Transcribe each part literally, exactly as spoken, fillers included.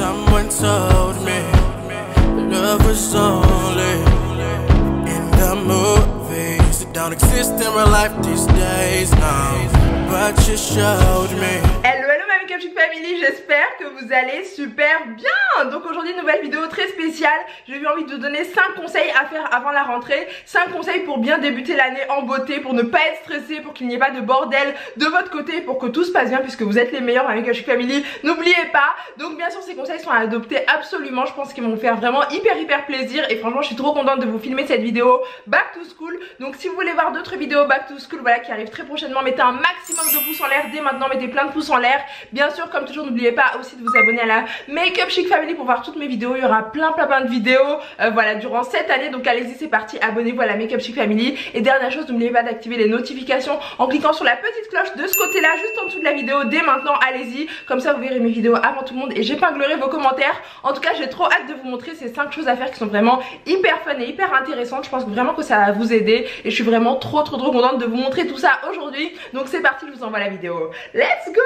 Someone told me love was only in the movies. It don't exist in real life these days, no. But you showed me. Hello, hello ma Makeup Chic Family, j'espère que vous allez super bien. Donc aujourd'hui, nouvelle vidéo très spéciale. J'ai eu envie de vous donner cinq conseils à faire avant la rentrée. cinq conseils pour bien débuter l'année en beauté, pour ne pas être stressé, pour qu'il n'y ait pas de bordel de votre côté, pour que tout se passe bien, puisque vous êtes les meilleurs ma Makeup Chic Family. N'oubliez pas. Donc bien sûr, ces conseils sont à adopter absolument. Je pense qu'ils vont vous faire vraiment hyper hyper plaisir. Et franchement, je suis trop contente de vous filmer cette vidéo Back to School. Donc si vous voulez voir d'autres vidéos Back to School, voilà, qui arrivent très prochainement, mettez un maximum de pouces en l'air dès maintenant, mettez plein de pouces en l'air. Bien sûr, comme toujours, n'oubliez pas aussi de vous abonner à la Makeup Chic Family pour voir toutes mes vidéos. Il y aura plein plein plein de vidéos euh, voilà, durant cette année. Donc allez-y, c'est parti, abonnez-vous à la Makeup Chic Family. Et dernière chose, n'oubliez pas d'activer les notifications en cliquant sur la petite cloche de ce côté là, juste en dessous de la vidéo. Dès maintenant, allez-y, comme ça vous verrez mes vidéos avant tout le monde et j'épinglerai vos commentaires. En tout cas, j'ai trop hâte de vous montrer ces cinq choses à faire qui sont vraiment hyper fun et hyper intéressantes. Je pense vraiment que ça va vous aider et je suis vraiment trop trop trop contente de vous montrer tout ça aujourd'hui. Donc c'est parti, je vous envoie la vidéo. Let's go.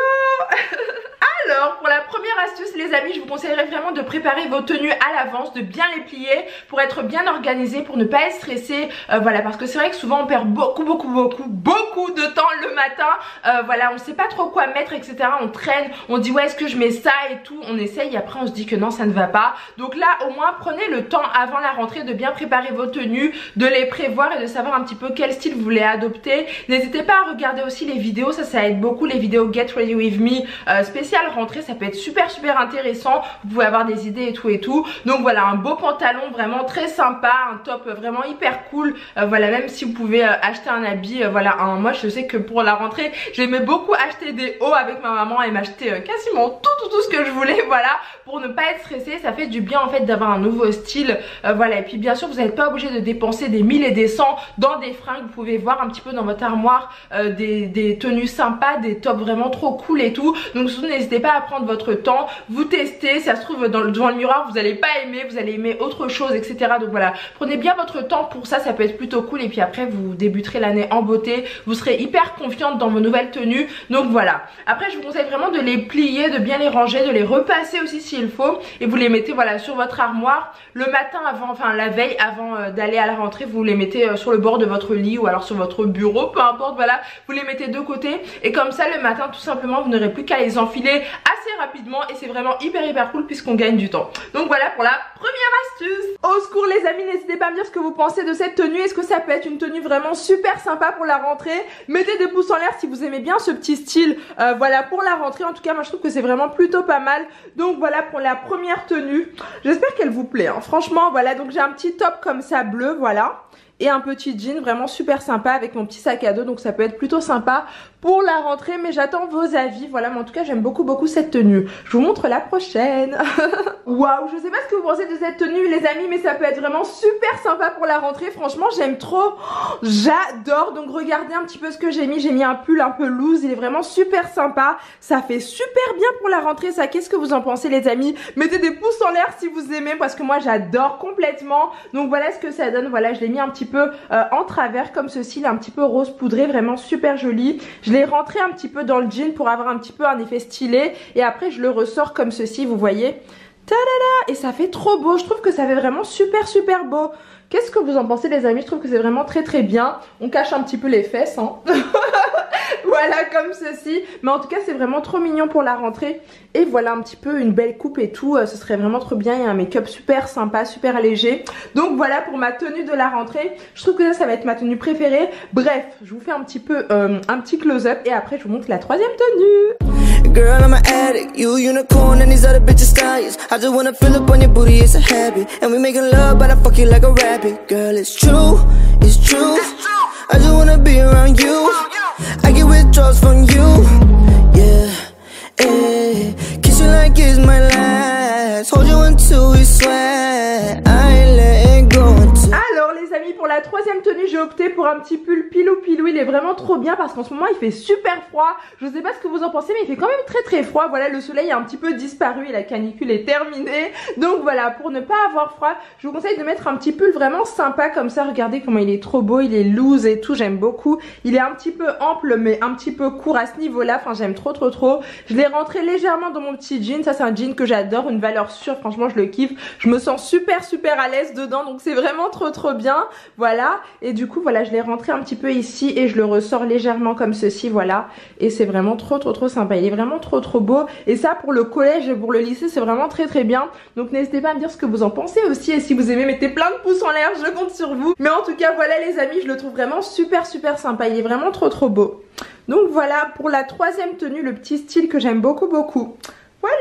Alors pour la première astuce les amis, je vous conseillerais vraiment de préparer vos tenues à l'avance, de bien les plier pour être bien organisé, pour ne pas être stressé, euh, voilà, parce que c'est vrai que souvent on perd beaucoup beaucoup beaucoup beaucoup de temps le matin, euh, voilà, on sait pas trop quoi mettre, etc. On traîne, on dit ouais, est-ce que je mets ça et tout, on essaye et après on se dit que non, ça ne va pas. Donc là au moins prenez le temps avant la rentrée de bien préparer vos tenues, de les prévoir et de savoir un petit peu quel style vous voulez adopter. N'hésitez pas à regarder aussi les vidéos, ça ça aide beaucoup, les vidéos Get Ready With Me euh, spéciales rentrée, ça peut être super super intéressant, vous pouvez avoir des idées et tout et tout. Donc voilà, un beau pantalon vraiment très sympa, un top vraiment hyper cool, euh, voilà, même si vous pouvez euh, acheter un habit, euh, voilà, un, moi je sais que pour la rentrée j'aimais beaucoup acheter des hauts avec ma maman et m'acheter euh, quasiment tout tout tout ce que je voulais, voilà, pour ne pas être stressé. Ça fait du bien en fait d'avoir un nouveau style, euh, voilà. Et puis bien sûr vous n'êtes pas obligé de dépenser des mille et des cents dans des fringues, vous pouvez voir un petit peu dans votre armoire euh, des, des tenues sympas, des tops vraiment trop cool et tout. Donc surtout n'hésitez pas à prendre votre temps, vous testez, si ça se trouve dans le, devant le miroir vous allez pas aimer, vous allez aimer autre chose, etc. Donc voilà, prenez bien votre temps pour ça, ça peut être plutôt cool. Et puis après vous débuterez l'année en beauté, vous serez hyper confiante dans vos nouvelles tenues. Donc voilà, après je vous conseille vraiment de les plier, de bien les ranger, de les repasser aussi s'il faut. Et vous les mettez voilà sur votre armoire le matin avant, enfin la veille avant euh, d'aller à la rentrée, vous les mettez euh, sur le bord de votre lit ou alors sur votre bureau, peu importe, voilà, vous les mettez de côté. Et comme ça le matin tout simplement vous n'aurez plus qu'à les enfiler assez rapidement et c'est vraiment hyper hyper cool puisqu'on gagne du temps. Donc voilà pour la première astuce. Au secours les amis, n'hésitez pas à me dire ce que vous pensez de cette tenue. Est-ce que ça peut être une tenue vraiment super sympa pour la rentrée? Mettez des pouces en l'air si vous aimez bien ce petit style, euh, voilà, pour la rentrée. En tout cas moi je trouve que c'est vraiment plutôt pas mal. Donc voilà pour la première tenue, j'espère qu'elle vous plaît hein. Franchement voilà, donc j'ai un petit top comme ça bleu, voilà, et un petit jean vraiment super sympa avec mon petit sac à dos. Donc ça peut être plutôt sympa pour la rentrée, mais j'attends vos avis, voilà. Mais en tout cas j'aime beaucoup beaucoup cette tenue. Je vous montre la prochaine. Waouh, je sais pas ce que vous pensez de cette tenue les amis, mais ça peut être vraiment super sympa pour la rentrée. Franchement j'aime trop, oh, j'adore. Donc regardez un petit peu ce que j'ai mis, j'ai mis un pull un peu loose, il est vraiment super sympa, ça fait super bien pour la rentrée ça. Qu'est-ce que vous en pensez les amis? Mettez des pouces en l'air si vous aimez, parce que moi j'adore complètement. Donc voilà ce que ça donne, voilà, je l'ai mis un petit peu euh, en travers comme ceci, il est un petit peu rose poudré, vraiment super joli. Je l'ai rentré un petit peu dans le jean pour avoir un petit peu un effet stylé et après je le ressors comme ceci, vous voyez, tadada, et ça fait trop beau. Je trouve que ça fait vraiment super super beau. Qu'est-ce que vous en pensez les amis? Je trouve que c'est vraiment très très bien. On cache un petit peu les fesses hein. Voilà comme ceci, mais en tout cas c'est vraiment trop mignon pour la rentrée. Et voilà un petit peu une belle coupe et tout, euh, ce serait vraiment trop bien. Il y a un make-up super sympa, super léger. Donc voilà pour ma tenue de la rentrée. Je trouve que ça, ça va être ma tenue préférée. Bref, je vous fais un petit peu euh, un petit close-up et après je vous montre la troisième tenue. Girl, I'm an addict, you unicorn and these other bitches styles. I just wanna fill up on your booty, it's a habit. And we making love, but I fuck you like a rabbit. Girl, it's true, it's true. I just wanna be around you. I get withdrawals from you, yeah, yeah. Kiss you like it's my last. Hold you until we sweat. I ain't letting go until... Alors les amis, pour la la troisième tenue, j'ai opté pour un petit pull pilou pilou. Il est vraiment trop bien parce qu'en ce moment il fait super froid. Je sais pas ce que vous en pensez, mais il fait quand même très très froid. Voilà, le soleil a un petit peu disparu et la canicule est terminée. Donc voilà, pour ne pas avoir froid, je vous conseille de mettre un petit pull vraiment sympa comme ça. Regardez comment il est trop beau, il est loose et tout, j'aime beaucoup. Il est un petit peu ample mais un petit peu court à ce niveau-là. Enfin, j'aime trop trop trop. Je l'ai rentré légèrement dans mon petit jean. Ça, c'est un jean que j'adore, une valeur sûre. Franchement, je le kiffe. Je me sens super super à l'aise dedans, donc c'est vraiment trop trop bien. Voilà, et du coup voilà, je l'ai rentré un petit peu ici et je le ressors légèrement comme ceci, voilà, et c'est vraiment trop trop trop sympa. Il est vraiment trop trop beau, et ça pour le collège et pour le lycée c'est vraiment très très bien. Donc n'hésitez pas à me dire ce que vous en pensez aussi, et si vous aimez, mettez plein de pouces en l'air, je compte sur vous. Mais en tout cas voilà les amis, je le trouve vraiment super super sympa, il est vraiment trop trop beau. Donc voilà pour la troisième tenue, le petit style que j'aime beaucoup beaucoup. Voilà.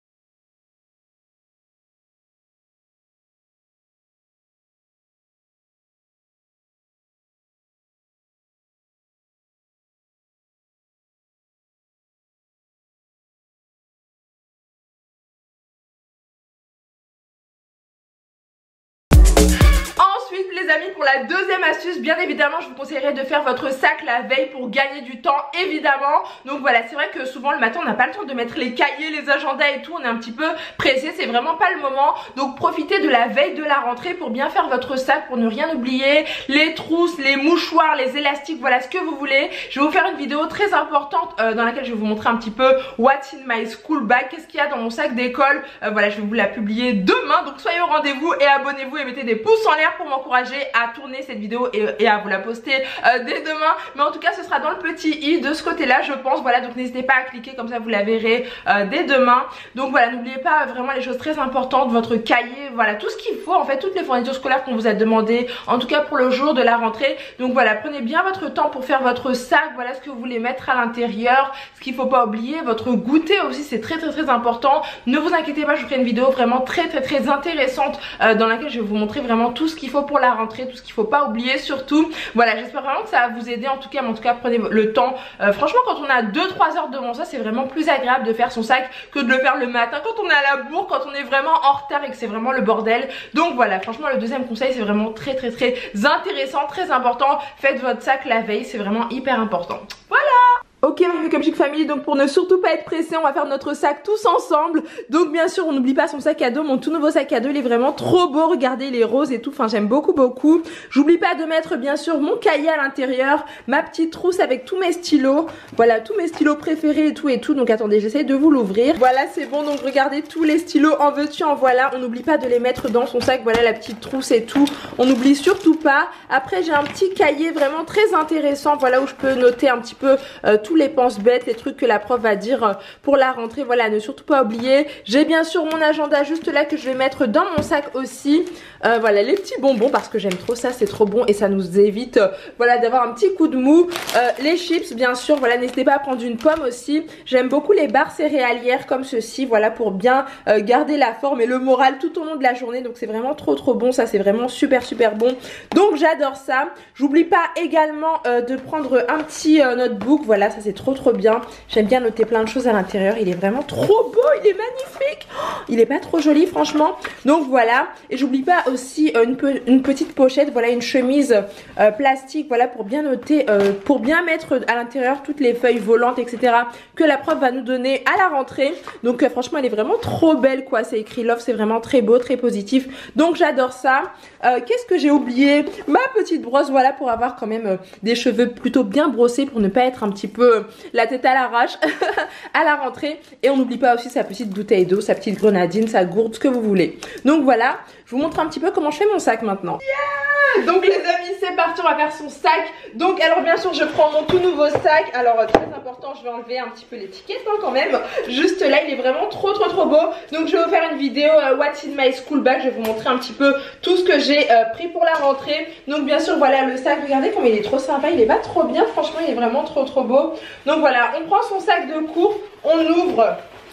Ensuite les amis, pour la deuxième astuce, bien évidemment je vous conseillerais de faire votre sac la veille pour gagner du temps évidemment. Donc voilà, c'est vrai que souvent le matin on n'a pas le temps de mettre les cahiers, les agendas et tout, on est un petit peu pressé, c'est vraiment pas le moment. Donc profitez de la veille de la rentrée pour bien faire votre sac, pour ne rien oublier, les trousses, les mouchoirs, les élastiques, voilà ce que vous voulez. Je vais vous faire une vidéo très importante euh, dans laquelle je vais vous montrer un petit peu what's in my school bag, qu'est-ce qu'il y a dans mon sac d'école. euh, Voilà, je vais vous la publier demain, donc soyez au rendez-vous et abonnez-vous et mettez des pouces en l'air pour m'encourager à tourner cette vidéo et, et à vous la poster euh, dès demain. Mais en tout cas ce sera dans le petit i de ce côté là je pense. Voilà, donc n'hésitez pas à cliquer, comme ça vous la verrez euh, dès demain. Donc voilà, n'oubliez pas vraiment les choses très importantes, votre cahier, voilà tout ce qu'il faut en fait, toutes les fournitures scolaires qu'on vous a demandé, en tout cas pour le jour de la rentrée. Donc voilà, prenez bien votre temps pour faire votre sac, voilà ce que vous voulez mettre à l'intérieur, ce qu'il faut pas oublier, votre goûter aussi c'est très très très important. Ne vous inquiétez pas, je vous ferai une vidéo vraiment très très très intéressante euh, dans laquelle je vais vous montrer vraiment tout ce qu'il faut pour la rentrée, tout ce qu'il faut pas oublier surtout. Voilà, j'espère vraiment que ça va vous aider en tout cas, mais en tout cas prenez le temps. Euh, franchement quand on a deux trois heures devant ça, c'est vraiment plus agréable de faire son sac que de le faire le matin quand on est à la bourre, quand on est vraiment en retard et que c'est vraiment le bordel. Donc voilà, franchement le deuxième conseil c'est vraiment très très très intéressant, très important. Faites votre sac la veille, c'est vraiment hyper important. Voilà. Ok, comme Chic Family, donc pour ne surtout pas être pressé, on va faire notre sac tous ensemble. Donc bien sûr on n'oublie pas son sac à dos, mon tout nouveau sac à dos, il est vraiment trop beau, regardez il est rose et tout, enfin j'aime beaucoup beaucoup. J'oublie pas de mettre bien sûr mon cahier à l'intérieur, ma petite trousse avec tous mes stylos, voilà tous mes stylos préférés et tout et tout. Donc attendez, j'essaie de vous l'ouvrir, voilà c'est bon, donc regardez tous les stylos, en veux-tu en voilà. On n'oublie pas de les mettre dans son sac, voilà la petite trousse et tout, on n'oublie surtout pas. Après j'ai un petit cahier vraiment très intéressant, voilà où je peux noter un petit peu euh, tous les penses bêtes, les trucs que la prof va dire pour la rentrée, voilà, ne surtout pas oublier. J'ai bien sûr mon agenda juste là que je vais mettre dans mon sac aussi. Euh, voilà les petits bonbons parce que j'aime trop ça, c'est trop bon et ça nous évite euh, voilà d'avoir un petit coup de mou. Euh, les chips bien sûr, voilà n'hésitez pas à prendre une pomme aussi. J'aime beaucoup les barres céréalières comme ceci, voilà pour bien euh, garder la forme et le moral tout au long de la journée. Donc c'est vraiment trop trop bon, ça c'est vraiment super super bon. Donc j'adore ça. J'oublie pas également euh, de prendre un petit euh, notebook, voilà ça c'est trop trop bien. J'aime bien noter plein de choses à l'intérieur, il est vraiment trop beau, il est magnifique. Oh, il est pas trop joli franchement. Donc voilà, et j'oublie pas aussi euh, une, pe une petite pochette, voilà une chemise euh, plastique, voilà pour bien noter, euh, pour bien mettre à l'intérieur toutes les feuilles volantes etc que la prof va nous donner à la rentrée. Donc euh, franchement elle est vraiment trop belle quoi, c'est écrit love, c'est vraiment très beau, très positif, donc j'adore ça. euh, Qu'est-ce que j'ai oublié? Ma petite brosse, voilà pour avoir quand même euh, des cheveux plutôt bien brossés, pour ne pas être un petit peu euh, la tête à l'arrache à la rentrée. Et on n'oublie pas aussi sa petite bouteille d'eau, sa petite grenadine, sa gourde, ce que vous voulez. Donc voilà, je vous montre un petit peu comment je fais mon sac maintenant. Yeah, donc les amis c'est parti, on va faire son sac. Donc alors bien sûr je prends mon tout nouveau sac. Alors très important, je vais enlever un petit peu l'étiquette hein, quand même. Juste là il est vraiment trop trop trop beau. Donc je vais vous faire une vidéo euh, what's in my school bag. Je vais vous montrer un petit peu tout ce que j'ai euh, pris pour la rentrée. Donc bien sûr voilà le sac, regardez comme il est trop sympa, il est pas trop bien, franchement il est vraiment trop trop beau. Donc voilà, on prend son sac de cours, on ouvre.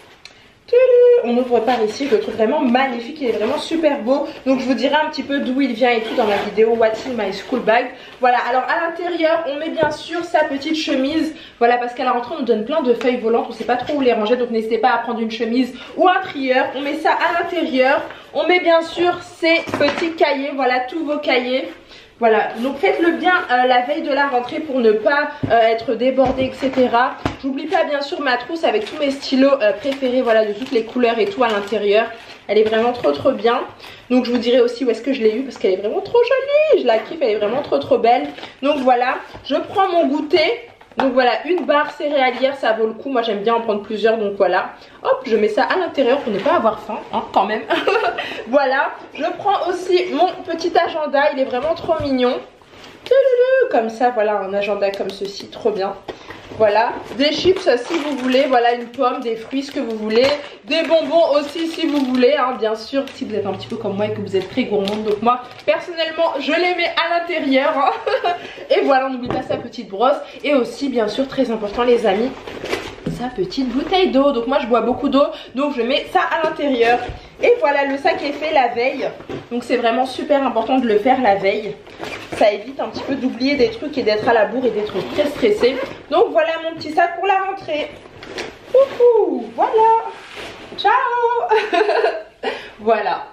On ouvre par ici, je le trouve vraiment magnifique, il est vraiment super beau. Donc je vous dirai un petit peu d'où il vient et tout dans ma vidéo What's in my school bag. Voilà, alors à l'intérieur on met bien sûr sa petite chemise. Voilà, parce qu'à la rentrée on nous donne plein de feuilles volantes, on sait pas trop où les ranger. Donc n'hésitez pas à prendre une chemise ou un trieur. On met ça à l'intérieur. On met bien sûr ses petits cahiers, voilà tous vos cahiers. Voilà, donc faites-le bien euh, la veille de la rentrée pour ne pas euh, être débordé, et cetera. J'oublie pas bien sûr ma trousse avec tous mes stylos euh, préférés, voilà, de toutes les couleurs et tout à l'intérieur. Elle est vraiment trop trop bien. Donc je vous dirai aussi où est-ce que je l'ai eu parce qu'elle est vraiment trop jolie. Je la kiffe, elle est vraiment trop trop belle. Donc voilà, je prends mon goûter. Donc voilà, une barre céréalière, ça vaut le coup. Moi j'aime bien en prendre plusieurs, donc voilà. Hop, je mets ça à l'intérieur pour ne pas avoir faim, hein, quand même. Voilà, je prends aussi mon petit agenda, il est vraiment trop mignon. Comme ça, voilà, un agenda comme ceci, trop bien. Voilà, des chips si vous voulez, voilà, une pomme, des fruits, ce que vous voulez. Des bonbons aussi si vous voulez, hein, bien sûr, si vous êtes un petit peu comme moi et que vous êtes très gourmande. Donc moi, personnellement, je les mets à l'intérieur. Hein. Et voilà, on n'oublie pas sa petite brosse. Et aussi, bien sûr, très important les amis, sa petite bouteille d'eau. Donc moi, je bois beaucoup d'eau, donc je mets ça à l'intérieur. Et voilà, le sac est fait la veille. Donc c'est vraiment super important de le faire la veille. Ça évite un petit peu d'oublier des trucs et d'être à la bourre et d'être très stressé. Donc voilà mon petit sac pour la rentrée. Coucou, voilà. Ciao. Voilà.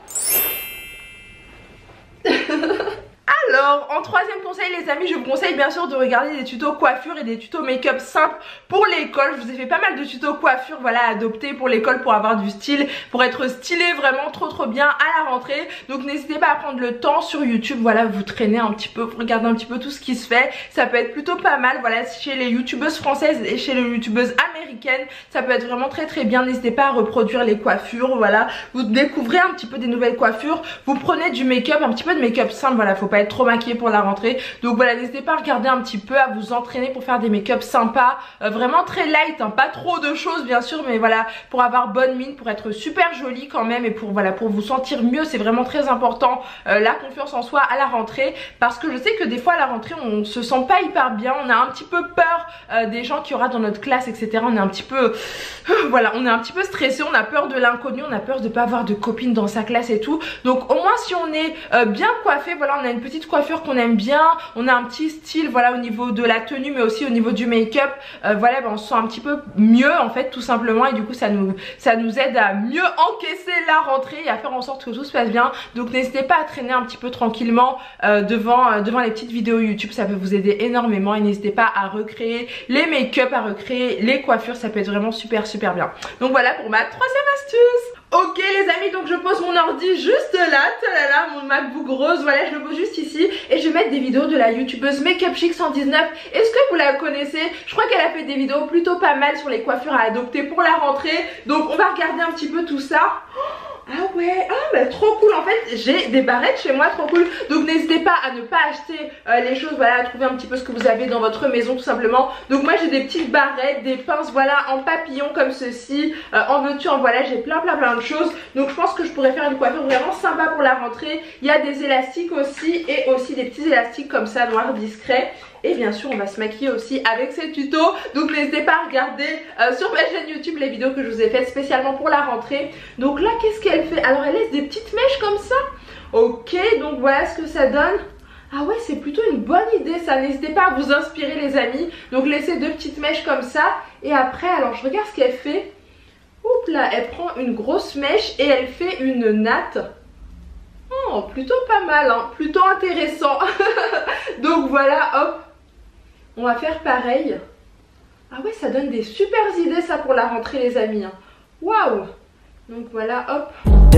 Alors, en troisième conseil les amis, je vous conseille bien sûr de regarder des tutos coiffure et des tutos make-up simples pour l'école. Je vous ai fait pas mal de tutos coiffure, voilà, adoptés pour l'école pour avoir du style, pour être stylé vraiment trop trop bien à la rentrée. Donc n'hésitez pas à prendre le temps sur YouTube, voilà, vous traînez un petit peu, vous regardez un petit peu tout ce qui se fait. Ça peut être plutôt pas mal, voilà, chez les youtubeuses françaises et chez les youtubeuses américaines, ça peut être vraiment très très bien. N'hésitez pas à reproduire les coiffures, voilà, vous découvrez un petit peu des nouvelles coiffures, vous prenez du make-up, un petit peu de make-up simple, voilà, faut pas être trop maquillé pour la rentrée. Donc voilà, n'hésitez pas à regarder un petit peu, à vous entraîner pour faire des make-up sympas, euh, vraiment très light, hein, pas trop de choses bien sûr, mais voilà, pour avoir bonne mine, pour être super jolie quand même et pour voilà, pour vous sentir mieux. C'est vraiment très important, euh, la confiance en soi à la rentrée, parce que je sais que des fois à la rentrée on se sent pas hyper bien, on a un petit peu peur euh, des gens qu'il y aura dans notre classe, etc. On est un petit peu euh, voilà, on est un petit peu stressé, on a peur de l'inconnu, on a peur de pas avoir de copines dans sa classe et tout. Donc au moins si on est euh, bien coiffé, voilà, on a une petite coiffure qu'on aime bien, on a un petit style, voilà, au niveau de la tenue mais aussi au niveau du make-up, euh, voilà, ben, on se sent un petit peu mieux en fait tout simplement, et du coup ça nous, ça nous aide à mieux encaisser la rentrée et à faire en sorte que tout se passe bien. Donc n'hésitez pas à traîner un petit peu tranquillement euh, devant, euh, devant les petites vidéos YouTube, ça peut vous aider énormément. Et n'hésitez pas à recréer les make-up, à recréer les coiffures, ça peut être vraiment super super bien. Donc voilà pour ma troisième astuce. Ok les amis, donc je pose mon ordi juste là, talala, mon MacBook rose, voilà, je le pose juste ici et je vais mettre des vidéos de la youtubeuse Makeup Chic cent dix-neuf. Est-ce que vous la connaissez? Je crois qu'elle a fait des vidéos plutôt pas mal sur les coiffures à adopter pour la rentrée. Donc on va regarder un petit peu tout ça. Ah ouais, ah bah trop cool, en fait j'ai des barrettes chez moi, trop cool. Donc n'hésitez pas à ne pas acheter euh, les choses, voilà, à trouver un petit peu ce que vous avez dans votre maison tout simplement. Donc moi j'ai des petites barrettes, des pinces, voilà, en papillon comme ceci, euh, en veux-tu, en voilà, j'ai plein plein plein de choses. Donc je pense que je pourrais faire une coiffure vraiment sympa pour la rentrée. Il y a des élastiques aussi, et aussi des petits élastiques comme ça, noirs discrets. Et bien sûr on va se maquiller aussi avec ces tutos. Donc n'hésitez pas à regarder euh, sur ma chaîne YouTube les vidéos que je vous ai faites spécialement pour la rentrée. Donc là qu'est-ce qu'elle fait? Alors elle laisse des petites mèches comme ça. Ok, donc voilà ce que ça donne. Ah ouais, c'est plutôt une bonne idée ça. N'hésitez pas à vous inspirer les amis. Donc laissez deux petites mèches comme ça. Et après, alors je regarde ce qu'elle fait. Oups là, elle prend une grosse mèche et elle fait une natte. Oh, plutôt pas mal, hein, plutôt intéressant. Donc voilà, hop, on va faire pareil. Ah ouais, ça donne des super idées ça pour la rentrée les amis. Waouh. Donc voilà, hop.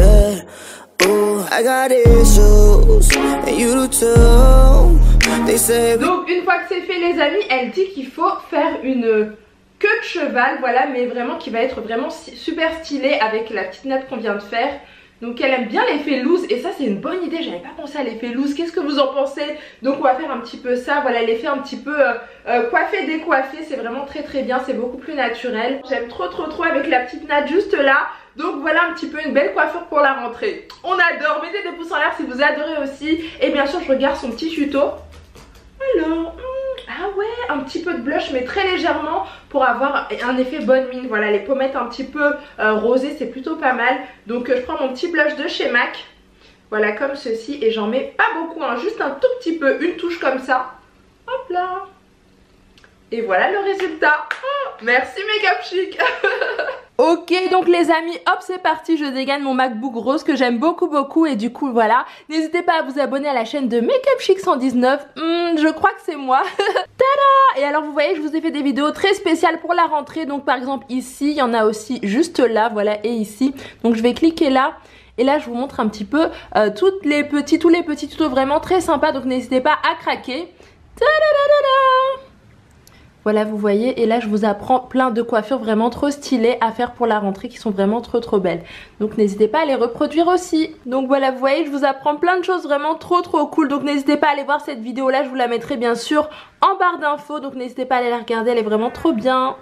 Donc une fois que c'est fait les amis, elle dit qu'il faut faire une queue de cheval, voilà, mais vraiment qui va être vraiment super stylée avec la petite natte qu'on vient de faire. Donc elle aime bien l'effet loose et ça c'est une bonne idée, j'avais pas pensé à l'effet loose. Qu'est-ce que vous en pensez? Donc on va faire un petit peu ça, voilà, l'effet un petit peu euh, euh, coiffé décoiffé, c'est vraiment très très bien, c'est beaucoup plus naturel. J'aime trop trop trop avec la petite natte juste là. Donc voilà un petit peu une belle coiffure pour la rentrée. On adore, mettez des pouces en l'air si vous adorez aussi. Et bien sûr je regarde son petit tuto. Alors, ah ouais, un petit peu de blush mais très légèrement pour avoir un effet bonne mine. Voilà, les pommettes un petit peu euh, rosées, c'est plutôt pas mal. Donc euh, je prends mon petit blush de chez MAC. Voilà, comme ceci, et j'en mets pas beaucoup, hein, juste un tout petit peu, une touche comme ça. Hop là. Et voilà le résultat. Oh, merci Make Up Chic. Ok, donc les amis, hop, c'est parti, je dégaine mon MacBook rose que j'aime beaucoup beaucoup et du coup voilà, n'hésitez pas à vous abonner à la chaîne de Make Up Chic cent dix-neuf, hmm, je crois que c'est moi. Tada! Et alors vous voyez, je vous ai fait des vidéos très spéciales pour la rentrée, donc par exemple ici, il y en a aussi juste là, voilà, et ici, donc je vais cliquer là. Et là je vous montre un petit peu euh, toutes les petits, tous les petits tutos vraiment très sympas, donc n'hésitez pas à craquer. Ta-da-da-da-da! Voilà, vous voyez, et là je vous apprends plein de coiffures vraiment trop stylées à faire pour la rentrée qui sont vraiment trop trop belles. Donc n'hésitez pas à les reproduire aussi. Donc voilà, vous voyez, je vous apprends plein de choses vraiment trop trop cool. Donc n'hésitez pas à aller voir cette vidéo là, je vous la mettrai bien sûr en barre d'infos. Donc n'hésitez pas à aller la regarder, elle est vraiment trop bien.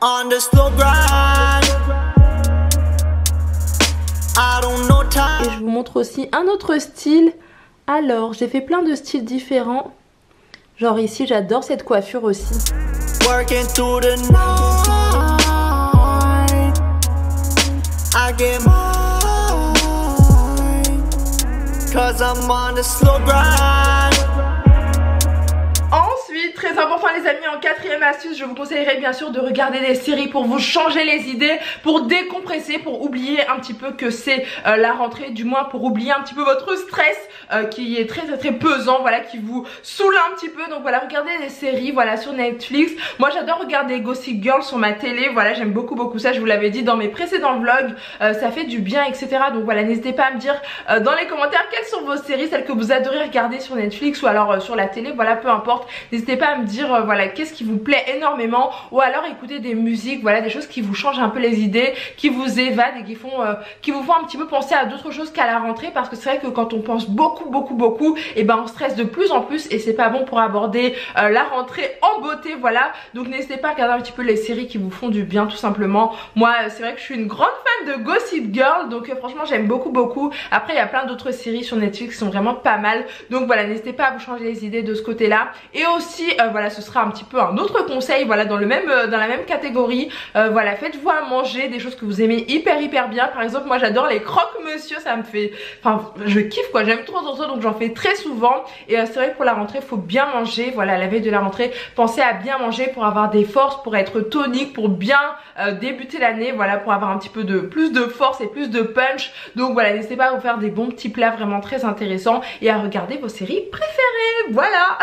Et je vous montre aussi un autre style. Alors, j'ai fait plein de styles différents. Genre ici, j'adore cette coiffure aussi. Working through the night, I get mine, 'cause I'm on the slow grind. Ensuite, très important les amis, en quatrième astuce, je vous conseillerais bien sûr de regarder des séries pour vous changer les idées, pour décompresser, pour oublier un petit peu que c'est euh, la rentrée, du moins pour oublier un petit peu votre stress euh, qui est très très très pesant, voilà, qui vous saoule un petit peu. Donc voilà, regardez des séries, voilà, sur Netflix. Moi j'adore regarder Gossip Girl sur ma télé, voilà, j'aime beaucoup beaucoup ça, je vous l'avais dit dans mes précédents vlogs, euh, ça fait du bien, et cetera. Donc voilà, n'hésitez pas à me dire euh, dans les commentaires quelles sont vos séries, celles que vous adorez regarder sur Netflix ou alors euh, sur la télé, voilà, peu importe. N'hésitez pas à me dire euh, voilà, qu'est-ce qui vous plaît énormément, ou alors écouter des musiques, voilà, des choses qui vous changent un peu les idées, qui vous évadent et qui font euh, qui vous font un petit peu penser à d'autres choses qu'à la rentrée, parce que c'est vrai que quand on pense beaucoup beaucoup beaucoup, et ben on stresse de plus en plus et c'est pas bon pour aborder euh, la rentrée en beauté, voilà. Donc n'hésitez pas à regarder un petit peu les séries qui vous font du bien tout simplement. Moi euh, c'est vrai que je suis une grande fan de Gossip Girl, donc euh, franchement j'aime beaucoup beaucoup. Après il y a plein d'autres séries sur Netflix qui sont vraiment pas mal, donc voilà, n'hésitez pas à vous changer les idées de ce côté là. Et aussi euh, voilà, ce sera un petit peu un autre conseil, voilà, dans le même euh, dans la même catégorie, euh, voilà, faites-vous à manger des choses que vous aimez hyper hyper bien. Par exemple moi j'adore les croque-monsieur, ça me fait, enfin je kiffe quoi, j'aime trop trop trop, donc j'en fais très souvent. Et euh, c'est vrai que pour la rentrée il faut bien manger, voilà, la veille de la rentrée, pensez à bien manger pour avoir des forces, pour être tonique, pour bien euh, débuter l'année, voilà, pour avoir un petit peu de plus de force et plus de punch. Donc voilà, n'hésitez pas à vous faire des bons petits plats vraiment très intéressants et à regarder vos séries préférées, voilà.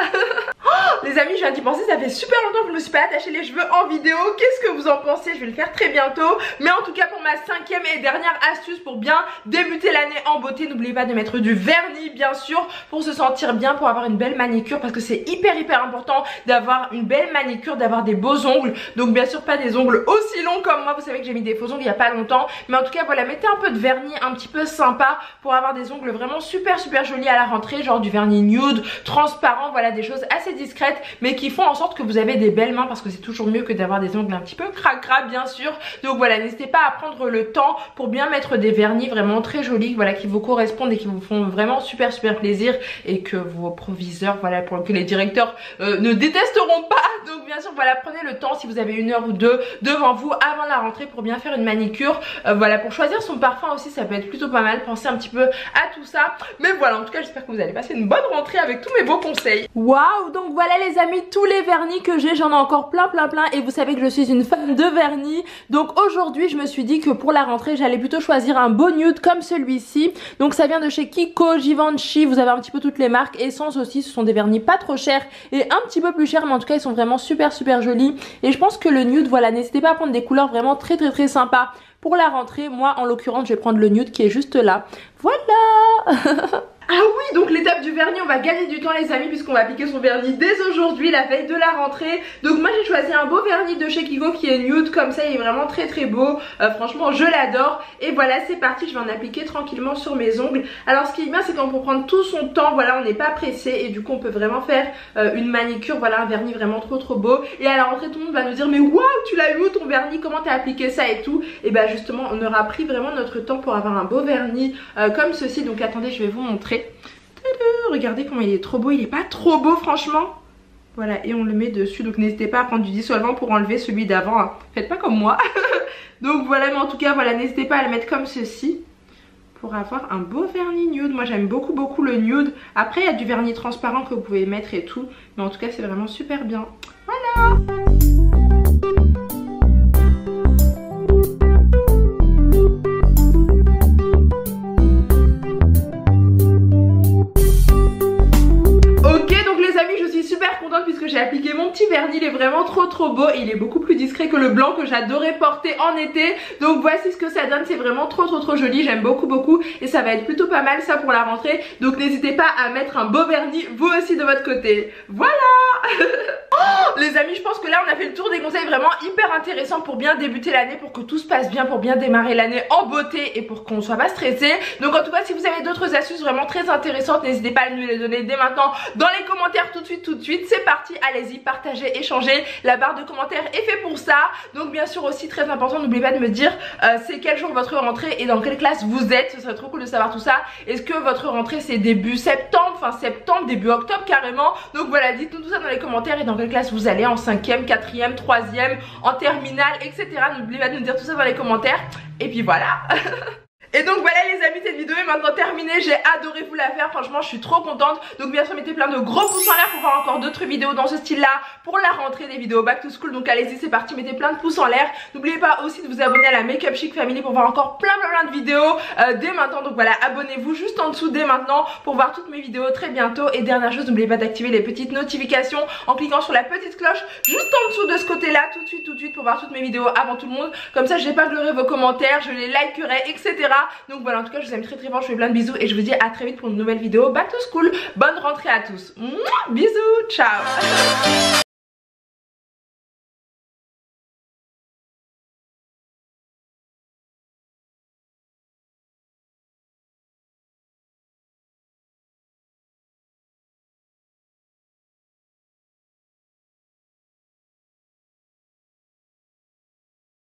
Oh, les amis, je viens d'y penser, ça fait super longtemps que je me suis pas attaché les cheveux en vidéo. Qu'est-ce que vous en pensez? Je vais le faire très bientôt. Mais en tout cas, pour ma cinquième et dernière astuce pour bien débuter l'année en beauté, n'oubliez pas de mettre du vernis, bien sûr, pour se sentir bien, pour avoir une belle manicure, parce que c'est hyper hyper important d'avoir une belle manicure, d'avoir des beaux ongles. Donc bien sûr pas des ongles aussi longs comme moi, vous savez que j'ai mis des faux ongles il y a pas longtemps, mais en tout cas voilà, mettez un peu de vernis un petit peu sympa pour avoir des ongles vraiment super super jolis à la rentrée, genre du vernis nude, transparent, voilà, des choses assez discrètes mais qui font en sorte que vous avez des belles mains, parce que c'est toujours mieux que d'avoir des ongles un petit peu cracra bien sûr. Donc voilà, n'hésitez pas à prendre le temps pour bien mettre des vernis vraiment très jolis, voilà, qui vous correspondent et qui vous font vraiment super super plaisir, et que vos proviseurs, voilà, pour que les directeurs euh, ne détesteront pas. Donc bien sûr voilà, prenez le temps si vous avez une heure ou deux devant vous avant la rentrée pour bien faire une manicure, euh, voilà, pour choisir son parfum aussi ça peut être plutôt pas mal, pensez un petit peu à tout ça. Mais voilà, en tout cas j'espère que vous allez passer une bonne rentrée avec tous mes beaux conseils. Waouh, donc voilà les amis, tous les vernis que j'ai, j'en ai encore plein plein plein, et vous savez que je suis une fan de vernis. Donc aujourd'hui je me suis dit que pour la rentrée j'allais plutôt choisir un beau nude comme celui-ci. Donc ça vient de chez Kiko, Givenchy, vous avez un petit peu toutes les marques. Essence aussi, ce sont des vernis pas trop chers et un petit peu plus chers, mais en tout cas ils sont vraiment super super jolis. Et je pense que le nude, voilà, n'hésitez pas à prendre des couleurs vraiment très très très sympas pour la rentrée. Moi en l'occurrence je vais prendre le nude qui est juste là, voilà. Ah oui, donc l'étape du vernis, on va gagner du temps les amis, puisqu'on va appliquer son vernis dès aujourd'hui, la veille de la rentrée. Donc moi j'ai choisi un beau vernis de chez Kiko qui est nude comme ça, il est vraiment très très beau, euh, franchement je l'adore. Et voilà, c'est parti, je vais en appliquer tranquillement sur mes ongles. Alors ce qui est bien, c'est qu'on peut prendre tout son temps, voilà, on n'est pas pressé, et du coup on peut vraiment faire euh, une manicure, voilà, un vernis vraiment trop trop beau. Et à la rentrée tout le monde va nous dire mais waouh, tu l'as eu où ton vernis, comment t'as appliqué ça et tout. Et bah justement on aura pris vraiment notre temps pour avoir un beau vernis euh, comme ceci. Donc attendez, je vais vous montrer. Regardez comment il est trop beau, il est pas trop beau franchement. Voilà, et on le met dessus, donc n'hésitez pas à prendre du dissolvant pour enlever celui d'avant, hein. Faites pas comme moi. Donc voilà, mais en tout cas voilà, n'hésitez pas à le mettre comme ceci pour avoir un beau vernis nude. Moi j'aime beaucoup beaucoup le nude. Après il y a du vernis transparent que vous pouvez mettre et tout, mais en tout cas c'est vraiment super bien. Voilà. vraiment trop trop beau et il est beaucoup plus discret que le blanc que j'adorais porter en été. Donc voici ce que ça donne, c'est vraiment trop trop trop joli, j'aime beaucoup beaucoup et ça va être plutôt pas mal ça pour la rentrée. Donc n'hésitez pas à mettre un beau vernis vous aussi de votre côté. Voilà. Oh, les amis, je pense que là on a fait le tour des conseils vraiment hyper intéressants pour bien débuter l'année, pour que tout se passe bien, pour bien démarrer l'année en beauté et pour qu'on soit pas stressé. Donc en tout cas, si vous avez d'autres astuces vraiment très intéressantes, n'hésitez pas à nous les donner dès maintenant dans les commentaires tout de suite tout de suite. C'est parti, allez-y, partagez, échangez, la barre de commentaires est fait pour ça. Donc bien sûr aussi très important, n'oubliez pas de me dire euh, c'est quel jour votre rentrée et dans quelle classe vous êtes, ce serait trop cool de savoir tout ça. Est-ce que votre rentrée c'est début septembre, fin septembre, début octobre carrément. Donc voilà, dites-nous tout ça dans les commentaires et dans quelle classe vous allez, en cinquième, quatrième, troisième, en terminale, et cetera. N'oubliez pas de nous dire tout ça dans les commentaires. Et puis voilà. Et donc voilà les amis, cette vidéo est maintenant terminée, j'ai adoré vous la faire, franchement je suis trop contente. Donc bien sûr mettez plein de gros pouces en l'air pour voir encore d'autres vidéos dans ce style là pour la rentrée, des vidéos back to school. Donc allez-y, c'est parti, mettez plein de pouces en l'air. N'oubliez pas aussi de vous abonner à la Make Up Chic Family pour voir encore plein plein plein de vidéos euh, dès maintenant. Donc voilà, abonnez-vous juste en dessous dès maintenant pour voir toutes mes vidéos très bientôt. Et dernière chose, n'oubliez pas d'activer les petites notifications en cliquant sur la petite cloche juste en dessous de ce côté là, tout de suite tout de suite pour voir toutes mes vidéos avant tout le monde. Comme ça j'épinglerai vos commentaires, je les likerai, et cetera. Donc voilà, en tout cas je vous aime très très fort, je vous fais plein de bisous et je vous dis à très vite pour une nouvelle vidéo back to school. Bonne rentrée à tous. Mouah, bisous, ciao.